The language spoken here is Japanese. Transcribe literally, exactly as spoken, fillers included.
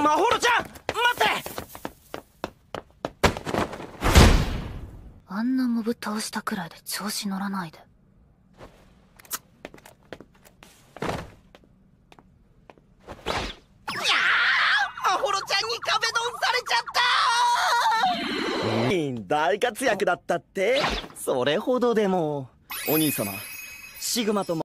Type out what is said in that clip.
まほろちゃん待って。 あんなモブ倒したくらいで調子乗らないで。 まほろちゃんに壁ドンされちゃった。大活躍だったって。それほどでも。お兄様、シグマと